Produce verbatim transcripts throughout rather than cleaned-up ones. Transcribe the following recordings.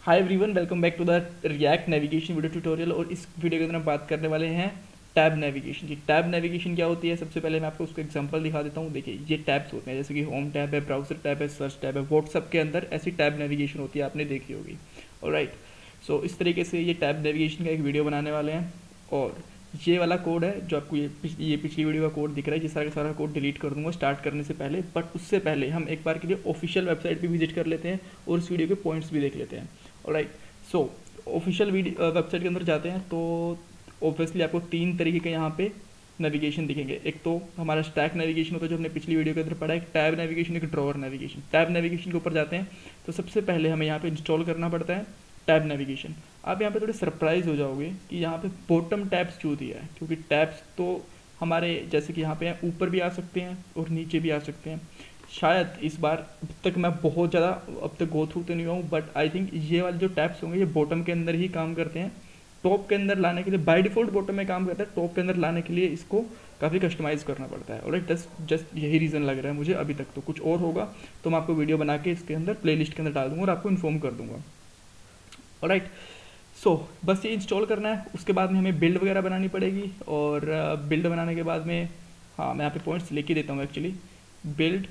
Hi everyone, welcome back to the React navigation video tutorial. और इस video के अंदर हम बात करने वाले हैं टैब नेविगेशन की। टैब नेविगेशन क्या होती है, सबसे पहले मैं आपको उसको एग्जांपल दिखा देता हूँ। देखिए, ये टैब्स होते हैं, जैसे कि होम टैब है, ब्राउजर टैब है, सर्च टैब है। व्हाट्सएप के अंदर ऐसी टैब नेविगेशन होती है, आपने देखी होगी। ऑलराइट, सो इस तरीके से ये टैब नेविगेशन का एक वीडियो बनाने वाले हैं। और ये वाला कोड है जो आपको ये पिछली ये पिछली वीडियो का कोड दिख रहा है, ये सारा का सारा कोड डिलीट कर दूंगा स्टार्ट करने से पहले। बट उससे पहले हम एक बार के लिए ऑफिशियल वेबसाइट पे विजिट कर लेते हैं और इस वीडियो के पॉइंट्स भी देख लेते हैं। Alright, so official video website के अंदर जाते हैं तो ऑब्वियसली आपको तीन तरीके के यहाँ पे नेविगेशन दिखेंगे। एक तो हमारा स्टैक नेविगेशन होता है जो हमने पिछली वीडियो के अंदर पढ़ा है, एक टैब नेविगेशन, एक ड्रॉअर नेविगेशन। टैब नेविगेशन के ऊपर जाते हैं तो सबसे पहले हमें यहाँ पे इंस्टॉल करना पड़ता है टैब नेविगेशन। आप यहाँ पे थोड़े सरप्राइज हो जाओगे कि यहाँ पे बॉटम टैब्स क्यों दिया है, क्योंकि टैब्स तो हमारे जैसे कि यहाँ पे ऊपर भी आ सकते हैं और नीचे भी आ सकते हैं। शायद इस बार अब तक मैं बहुत ज़्यादा अब तक गो थ्रू तो नहीं हुआ हूँ, बट आई थिंक ये वाले जो टैब्स होंगे ये बॉटम के अंदर ही काम करते हैं। टॉप के अंदर लाने के लिए बाय डिफॉल्ट बॉटम में काम करता है, टॉप के अंदर लाने के लिए इसको काफ़ी कस्टमाइज़ करना पड़ता है। और जस्ट जस्ट यही रीज़न लग रहा है मुझे। अभी तक तो कुछ और होगा तो मैं आपको वीडियो बना के इसके अंदर प्लेलिस्ट के अंदर डाल दूंगा और आपको इन्फॉर्म कर दूंगा। ऑलराइट, सो so, बस ये इंस्टॉल करना है। उसके बाद में हमें बिल्ड वगैरह बनानी पड़ेगी और बिल्ड बनाने के बाद में, हाँ मैं यहाँ पे पॉइंट्स लेके देता हूँ एक्चुअली। बिल्ड,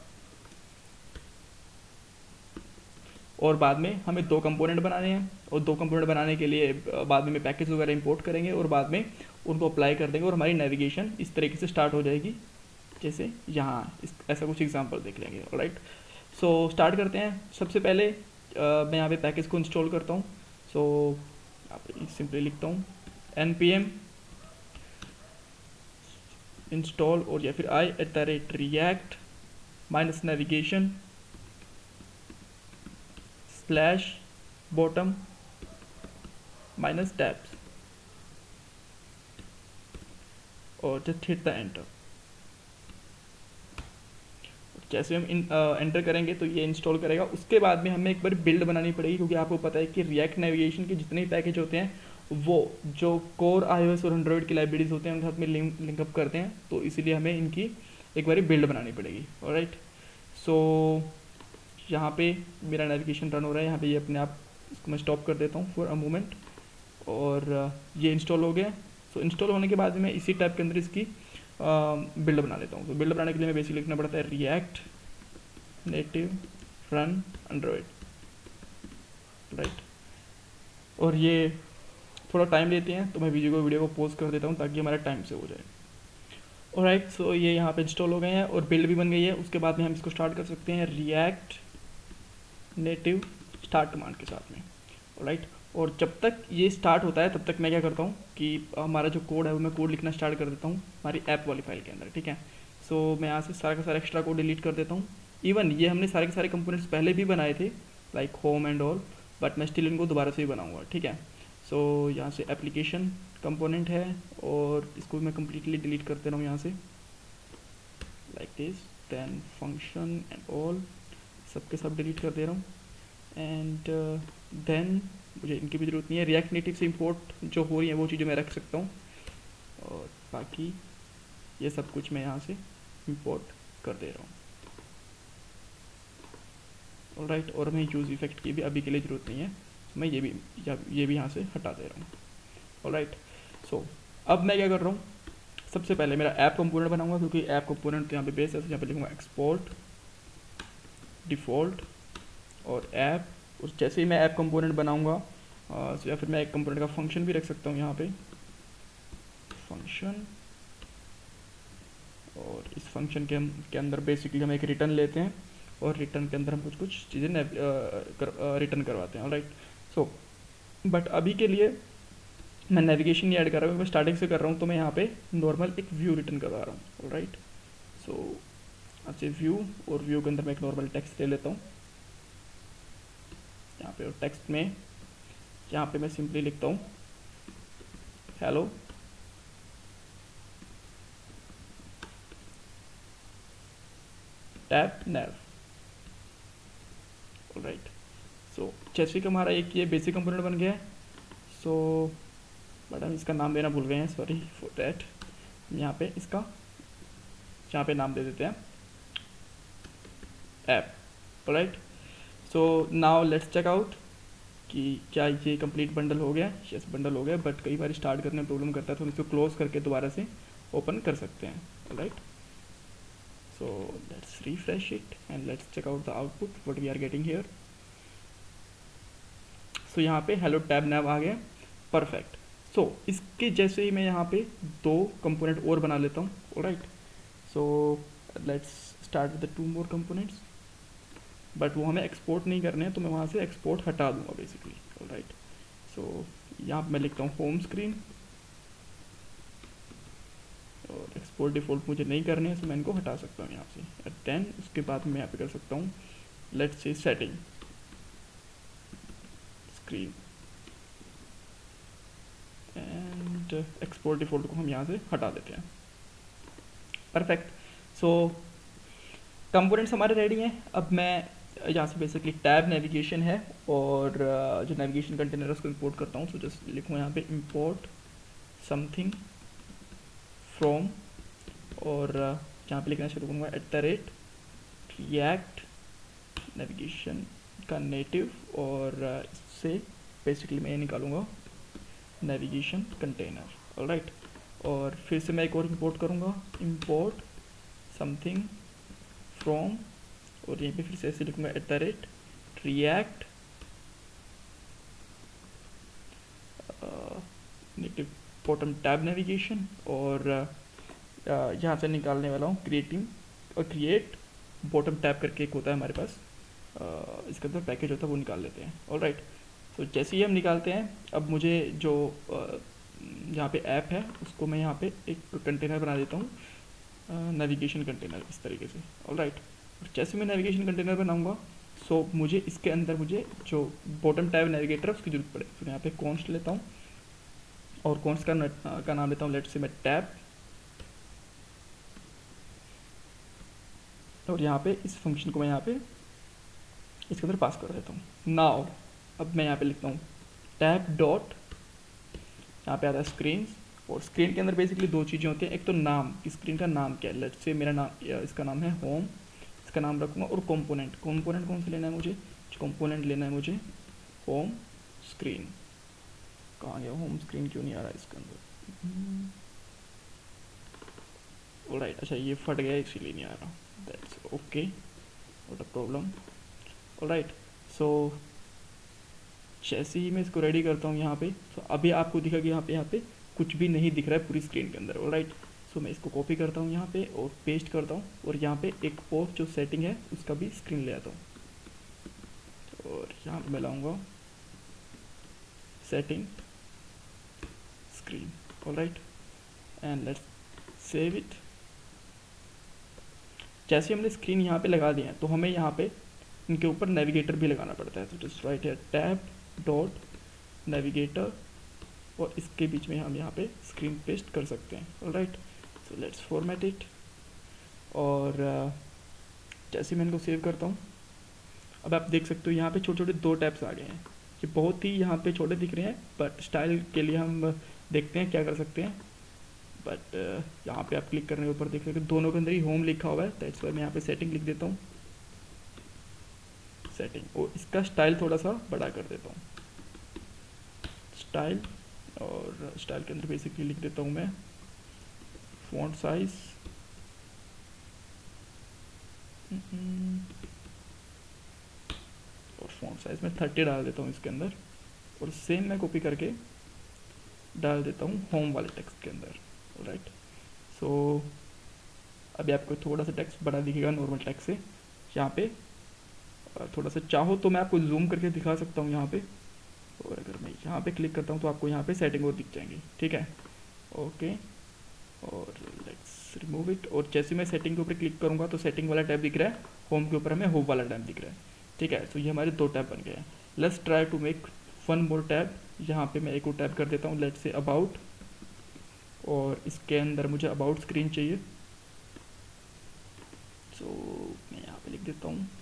और बाद में हमें दो कंपोनेंट बनाने हैं और दो कंपोनेंट बनाने के लिए बाद में पैकेज वगैरह इंपोर्ट करेंगे और बाद में उनको अप्लाई कर देंगे और हमारी नेविगेशन इस तरीके से स्टार्ट हो जाएगी। जैसे यहाँ इस ऐसा कुछ एग्जांपल देख लेंगे। ऑलराइट, सो स्टार्ट करते हैं। सबसे पहले uh, मैं यहाँ पे पैकेज को इंस्टॉल करता हूँ। सो यहाँ पे सिंपली लिखता हूँ एन पी एम इंस्टॉल और या फिर I at the rate React minus navigation slash bottom minus tabs और जस्ट हिट द एंटर। जैसे हम इन एंटर करेंगे तो ये इंस्टॉल करेगा। उसके बाद में हमें एक बार बिल्ड बनानी पड़ेगी, क्योंकि आपको पता है कि रिएक्ट नेविगेशन के जितने भी पैकेज होते हैं वो जो कोर आईओएस और एंड्रॉइड की लाइब्रेरीज होते हैं उनके साथ में लिंक लिंकअप करते हैं, तो इसीलिए हमें इनकी एक बार बिल्ड बनानी पड़ेगी। ऑलराइट, सो यहाँ पे मेरा नेविगेशन रन हो रहा है। यहाँ पे ये अपने आप, इसको मैं स्टॉप कर देता हूँ फॉर अ मोमेंट और ये इंस्टॉल हो गया। सो इंस्टॉल होने के बाद में इसी टाइप के अंदर इसकी बिल्ड बना लेता हूँ। तो बिल्ड बनाने के लिए मैं बेसिक लिखना पड़ता है React Native run Android. Right, और ये थोड़ा टाइम लेते हैं तो मैं वीडियो को वीडियो को पॉज कर देता हूँ ताकि हमारा टाइम से हो जाए। ऑलराइट, सो ये यहाँ पे इंस्टॉल हो गए हैं और बिल्ड भी बन गई है। उसके बाद में हम इसको स्टार्ट कर सकते हैं रिएक्ट नेटिव स्टार्ट कमांड के साथ में। ऑलराइट, और जब तक ये स्टार्ट होता है तब तक मैं क्या करता हूँ कि हमारा जो कोड है वो मैं कोड लिखना स्टार्ट कर देता हूँ हमारी ऐप वाली फाइल के अंदर। ठीक है, सो मैं यहाँ से सारा का सारा एक्स्ट्रा कोड डिलीट कर देता हूँ। इवन ये हमने सारे के सारे कंपोनेंट्स पहले भी बनाए थे, like home and all, but मैं स्टिल इनको दोबारा से ही बनाऊँगा। ठीक है, सो यहाँ से एप्लीकेशन कंपोनेंट है और इसको मैं कम्प्लीटली डिलीट कर दे रहा हूँ यहाँ से, like this. Then function and all सबके सब डिलीट कर दे रहा हूँ। एंड देन मुझे इनकी भी ज़रूरत नहीं है। रिएक्ट नेटिव से इंपोर्ट जो हो रही है वो चीज़ें मैं रख सकता हूँ और बाकी ये सब कुछ मैं यहाँ से इंपोर्ट कर दे रहा हूँ। ऑलराइट, और मैं यूज़ इफेक्ट की भी अभी के लिए ज़रूरत नहीं है, मैं ये भी या ये भी यहाँ से हटा दे रहा हूँ। ऑलराइट, सो अब मैं क्या कर रहा हूँ, सबसे पहले मेरा ऐप कंपोनेंट बनाऊंगा, क्योंकि ऐप कंपोनेंट तो यहाँ पे बेस है। यहाँ पे लिखूँगा एक्सपोर्ट डिफ़ॉल्ट और ऐप। और जैसे ही मैं ऐप कंपोनेंट बनाऊंगा तो या फिर मैं एक कंपोनेंट का फंक्शन भी रख सकता हूँ यहाँ पे, फंक्शन। और इस फंक्शन के, के अंदर बेसिकली हम एक रिटर्न लेते हैं और रिटर्न के अंदर हम कुछ कुछ चीज़ें कर, रिटर्न करवाते हैं। ऑलराइट, सो बट अभी के लिए मैं नेविगेशन नहीं ऐड कर रहा हूँ, मैं स्टार्टिंग से कर रहा हूँ, तो मैं यहाँ पे नॉर्मल एक व्यू रिटर्न करवा रहा हूँ। ऑलराइट, सो अच्छे व्यू, और व्यू के अंदर मैं एक नॉर्मल टेक्स्ट ले लेता हूँ यहाँ पे। और टेक्स्ट में यहाँ पे मैं सिंपली लिखता हूँ hello tab nav. Alright, so जैसे कि हमारा एक ये बेसिक कंपोनेंट बन गया है। सो बट हम इसका नाम देना भूल गए हैं, सॉरी फॉर दैट। यहाँ पे इसका यहाँ पे नाम दे देते हैं app. Alright, so now let's check out कि क्या ये कंप्लीट बंडल हो गया। यस बंडल हो गया, बट कई बार स्टार्ट करने में प्रॉब्लम करता है तो हम इसको क्लोज करके दोबारा से ओपन कर सकते हैं। Right, so let's refresh it and let's check out the output what we are getting here. So यहाँ पे हेलो टैब नैव आ गया, परफेक्ट। सो so, इसके जैसे ही मैं यहाँ पे दो कंपोनेंट और बना लेता हूँ। Right, so let's start with the two more components, but वो हमें एक्सपोर्ट नहीं करने हैं तो मैं वहाँ से एक्सपोर्ट हटा दूंगा बेसिकली। राइट, सो यहाँ पे मैं लिखता हूँ होम स्क्रीन और एक्सपोर्ट डिफ़ॉल्ट मुझे नहीं करने हैं, तो मैं इनको हटा सकता हूँ यहाँ से टेन। उसके बाद मैं यहाँ पे कर सकता हूँ लेट्स से setting screen and export default को हम यहाँ से हटा देते हैं। परफेक्ट, सो कंपोनेंट्स हमारे रेडी हैं। अब मैं यहाँ से बेसिकली टैब नेविगेशन है और जो नेविगेशन कंटेनर है उसको इंपोर्ट करता हूँ। सो जस्ट लिखूँ यहाँ पे इंपोर्ट समथिंग फ्रॉम और यहाँ पे लिखना शुरू करूँगा at the rate react navigation का नेटिव और इससे बेसिकली मैं ये निकालूंगा नेविगेशन कंटेनर। ऑलराइट, और फिर से मैं एक और इंपोर्ट करूँगा इंपोर्ट समथिंग फ्रॉम और यहीं पे फिर से ऐसे लिखूँगा at the rate react native bottom tab navigation और uh, यहाँ से निकालने वाला हूँ क्रिएटिंग और क्रिएट बॉटम टैब करके एक होता है हमारे पास, uh, इसके अंदर पैकेज होता है वो निकाल लेते हैं। ऑलराइट, तो जैसे ही हम निकालते हैं अब मुझे जो uh, यहाँ पे ऐप है उसको मैं यहाँ पे एक कंटेनर बना देता हूँ नेविगेशन कंटेनर इस तरीके से। ऑलराइट, और जैसे मैं नेविगेशन कंटेनर बनाऊँगा सो मुझे इसके अंदर मुझे जो बॉटम टैब नेविगेटर है उसकी जरूरत पड़े। फिर यहाँ पे कॉन्स्ट लेता हूँ और कॉन्स्ट का uh, का नाम लेता हूँ लेट्स से मैं टैब और यहाँ पे इस फंक्शन को मैं यहाँ पे इसके अंदर पास कर देता हूँ। नाउ अब मैं यहाँ पे लिखता हूँ टैब डॉट, यहाँ पे आता है स्क्रीन और स्क्रीन के अंदर बेसिकली दो चीज़ें होती हैं, एक तो नाम कि स्क्रीन का नाम क्या है। लेट्स से मेरा नाम इसका नाम है होम, इसका नाम रखूँगा और कंपोनेंट कंपोनेंट कौन सा लेना है मुझे, कंपोनेंट लेना है मुझे होम स्क्रीन। कहाँ गया होम स्क्रीन, क्यों नहीं आ रहा इसके अंदर। ऑलराइट, अच्छा ये फट गया इसीलिए नहीं आ रहा, that's okay not a problem. Alright, so जैसे ही मैं इसको रेडी करता हूँ यहाँ पे तो अभी आपको दिखा कि यहाँ पे यहाँ पे कुछ भी नहीं दिख रहा है पूरी स्क्रीन के अंदर। ऑलराइट, सो मैं इसको कॉपी करता हूँ यहाँ पे और पेस्ट करता हूँ और यहाँ पे एक और जो सेटिंग है उसका भी स्क्रीन ले आता हूँ और यहाँ पे मैं लाऊंगा setting screen. Alright, and let's save it. जैसे हमने स्क्रीन यहाँ पे लगा दिया है तो हमें यहाँ पे इनके ऊपर नेविगेटर भी लगाना पड़ता है। तो जस्ट राइट है टैब डॉट नेविगेटर और इसके बीच में हम यहाँ पे स्क्रीन पेस्ट कर सकते हैं। Alright, so let's format it और uh, जैसे मैं इनको सेव करता हूँ अब आप देख सकते हो यहाँ पे छोटे छोटे दो टैब्स आ गए हैं। ये बहुत ही यहाँ पे छोटे दिख रहे हैं बट स्टाइल के लिए हम देखते हैं क्या कर सकते हैं। बट uh, यहाँ पे आप क्लिक करने के ऊपर देख सकते हो दोनों के अंदर ही होम लिखा हुआ है, दैट्स वाई मैं यहाँ पे सेटिंग लिख देता हूँ सेटिंग और इसका स्टाइल थोड़ा सा बड़ा कर देता हूँ स्टाइल और स्टाइल के अंदर बेसिकली लिख देता हूँ मैं फॉन्ट साइज और फॉन्ट साइज में थर्टी डाल देता हूँ इसके अंदर और सेम मैं कॉपी करके डाल देता हूँ होम वाले टेक्स्ट के अंदर। राइट, सो अभी आपको थोड़ा सा टेक्स्ट बड़ा दिखेगा नॉर्मल टेक्स्ट से। यहाँ पे थोड़ा सा चाहो तो मैं आपको जूम करके दिखा सकता हूँ यहाँ पे, और अगर मैं यहाँ पे क्लिक करता हूँ तो आपको यहाँ पे सेटिंग और दिख जाएंगी। ठीक है, ओके, और लेट्स रिमूव इट। और जैसे मैं सेटिंग के ऊपर क्लिक करूँगा तो सेटिंग वाला टैब दिख रहा है, होम के ऊपर हमें होम वाला टैब दिख रहा है। ठीक है, तो ये हमारे दो टैब बन गए हैं। Let's try to make one more tab. यहाँ पे मैं एक और टैब कर देता हूँ लेट्स से अबाउट और इसके अंदर मुझे अबाउट स्क्रीन चाहिए। सो so, मैं यहाँ पे लिख देता हूँ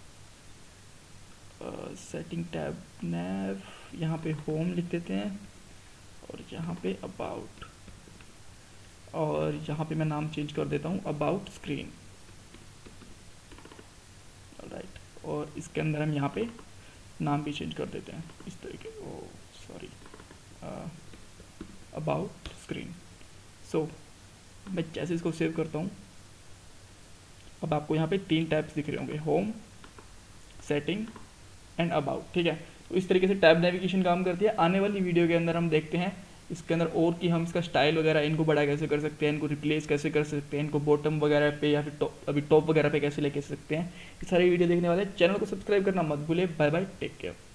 सेटिंग टैब नैव, यहाँ पे होम लिख देते हैं और यहाँ पे अबाउट और यहाँ पे मैं नाम चेंज कर देता हूँ अबाउट स्क्रीन। राइट, और इसके अंदर हम यहाँ पे नाम भी चेंज कर देते हैं इस तरीके, oh sorry, about screen. So मैं जैसे इसको सेव करता हूँ, अब आपको यहाँ पे तीन टैब्स दिख रहे होंगे, होम, सेटिंग एंड अबाउट, ठीक है। तो इस तरीके से टैब नेविगेशन काम करती है। आने वाली वीडियो के अंदर हम देखते हैं इसके अंदर और कि हम इसका स्टाइल वगैरह इनको बड़ा कैसे कर सकते हैं, इनको रिप्लेस कैसे कर सकते हैं, इनको बॉटम वगैरह पे या फिर टॉप, अभी टॉप वगैरह पे कैसे लेके सकते हैं। ये सारी वीडियो देखने वाले, चैनल को सब्सक्राइब करना मत भूलिए। Bye bye, take care.